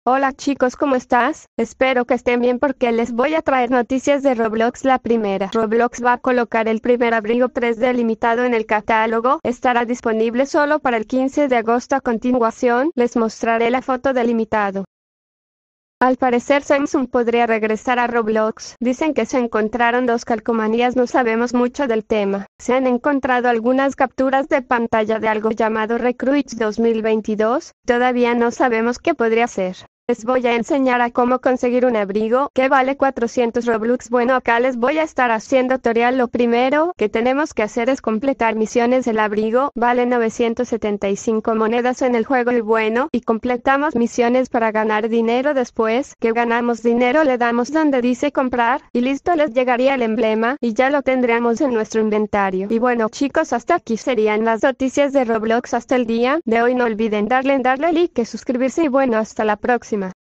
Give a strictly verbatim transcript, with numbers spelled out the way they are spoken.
Hola chicos, ¿cómo estás? Espero que estén bien porque les voy a traer noticias de Roblox. La primera, Roblox va a colocar el primer abrigo tres D limitado en el catálogo. Estará disponible solo para el quince de agosto. A continuación, les mostraré la foto del limitado. Al parecer Samsung podría regresar a Roblox. Dicen que se encontraron dos calcomanías, no sabemos mucho del tema. Se han encontrado algunas capturas de pantalla de algo llamado Recruits dos mil veintidós. Todavía no sabemos qué podría ser. Les voy a enseñar a cómo conseguir un abrigo que vale cuatrocientos Robux. Bueno, acá les voy a estar haciendo tutorial. Lo primero que tenemos que hacer es completar misiones. El abrigo vale novecientos setenta y cinco monedas en el juego y bueno, y completamos misiones para ganar dinero. Después que ganamos dinero le damos donde dice comprar y listo, les llegaría el emblema y ya lo tendríamos en nuestro inventario. Y bueno chicos, hasta aquí serían las noticias de Roblox hasta el día de hoy. No olviden darle, darle like, suscribirse y bueno, hasta la próxima.